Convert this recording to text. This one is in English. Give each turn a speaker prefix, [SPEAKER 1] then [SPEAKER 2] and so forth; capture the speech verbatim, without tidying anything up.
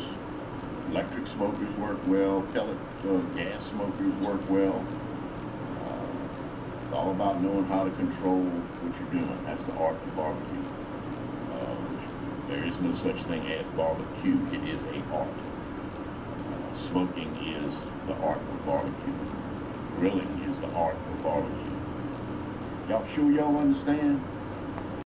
[SPEAKER 1] smokers, electric smokers work well, pellet uh, gas smokers work well. Uh, it's all about knowing how to control what you're doing. That's the art of barbecue. Uh, there is no such thing as barbecue. It is a art. Uh, smoking is the art of barbecue. Grilling is the art of barbecue. Y'all sure y'all understand?